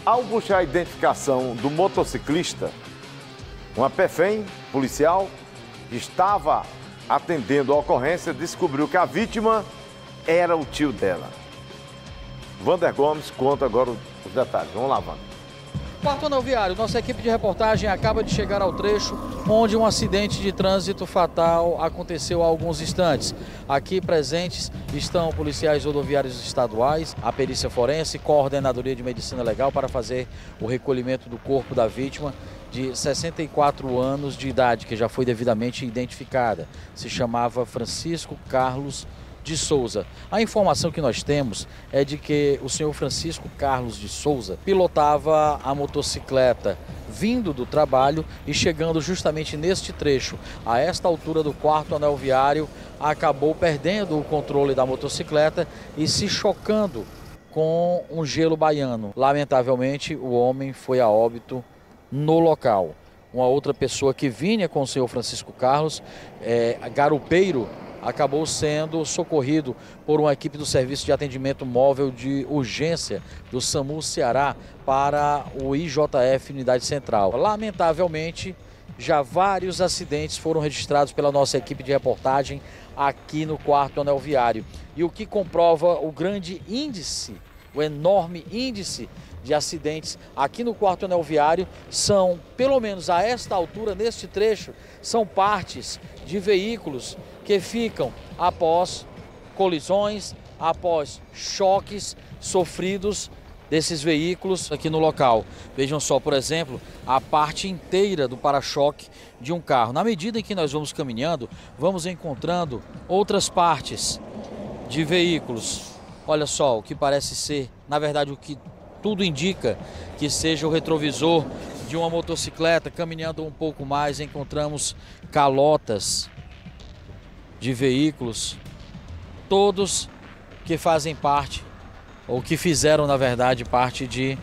Ao buscar a identificação do motociclista, uma PEFEM policial que estava atendendo a ocorrência descobriu que a vítima era o tio dela. Wander Gomes conta agora os detalhes. Vamos lá, Wander. Quarto Anel Viário, nossa equipe de reportagem acaba de chegar ao trecho onde um acidente de trânsito fatal aconteceu há alguns instantes. Aqui presentes estão policiais rodoviários estaduais, a perícia forense, coordenadoria de medicina legal para fazer o recolhimento do corpo da vítima de 64 anos de idade, que já foi devidamente identificada. Se chamava Francisco Carlos de Souza. A informação que nós temos é de que o senhor Francisco Carlos de Souza pilotava a motocicleta vindo do trabalho e chegando justamente neste trecho, a esta altura do quarto anel viário, acabou perdendo o controle da motocicleta e se chocando com um gelo baiano. Lamentavelmente, o homem foi a óbito no local. Uma outra pessoa que vinha com o senhor Francisco Carlos, garupeiro, acabou sendo socorrido por uma equipe do Serviço de Atendimento Móvel de Urgência do SAMU Ceará para o IJF Unidade Central. Lamentavelmente, já vários acidentes foram registrados pela nossa equipe de reportagem aqui no quarto anel viário. E o que comprova o grande índice, o enorme índice de acidentes aqui no quarto anel viário são, pelo menos a esta altura, neste trecho, são partes de veículos que ficam após colisões, após choques sofridos desses veículos aqui no local. Vejam só, por exemplo, a parte inteira do para-choque de um carro. Na medida em que nós vamos caminhando, vamos encontrando outras partes de veículos. Olha só, o que parece ser, na verdade, o que tudo indica que seja o retrovisor de uma motocicleta. Caminhando um pouco mais, encontramos calotas de veículos, todos que fazem parte, ou que fizeram, na verdade, parte de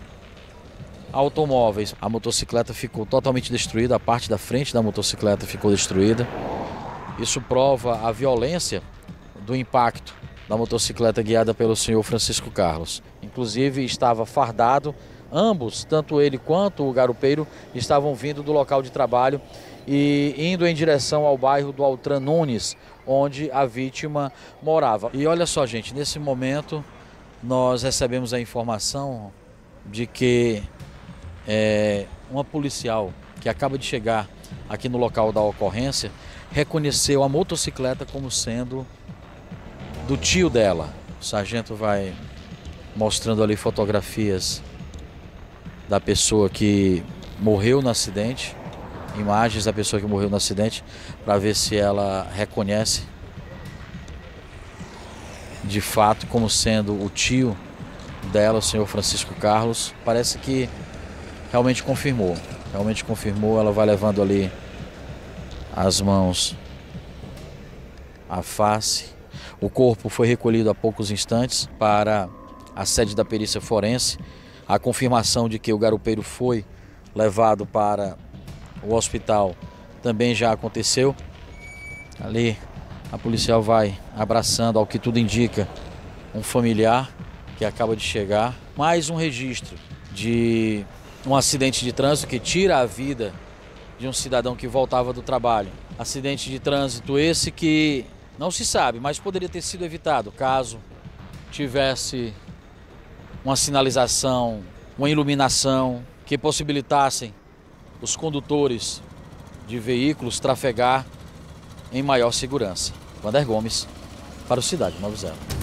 automóveis. A motocicleta ficou totalmente destruída, a parte da frente da motocicleta ficou destruída. Isso prova a violência do impacto da motocicleta guiada pelo senhor Francisco Carlos. Inclusive estava fardado, ambos, tanto ele quanto o garupeiro, estavam vindo do local de trabalho e indo em direção ao bairro do Altran Nunes, onde a vítima morava. E olha só, gente, nesse momento nós recebemos a informação de que uma policial que acaba de chegar aqui no local da ocorrência reconheceu a motocicleta como sendo do tio dela. O sargento vai mostrando ali fotografias da pessoa que morreu no acidente, imagens da pessoa que morreu no acidente, para ver se ela reconhece de fato como sendo o tio dela, o senhor Francisco Carlos. Parece que realmente confirmou, ela vai levando ali as mãos à face. O corpo foi recolhido há poucos instantes para a sede da perícia forense. A confirmação de que o garupeiro foi levado para o hospital também já aconteceu. Ali a policial vai abraçando, ao que tudo indica, um familiar que acaba de chegar. Mais um registro de um acidente de trânsito que tira a vida de um cidadão que voltava do trabalho. Acidente de trânsito esse que não se sabe, mas poderia ter sido evitado caso tivesse uma sinalização, uma iluminação que possibilitassem os condutores de veículos trafegar em maior segurança. Wander Gomes, para o Cidade 90.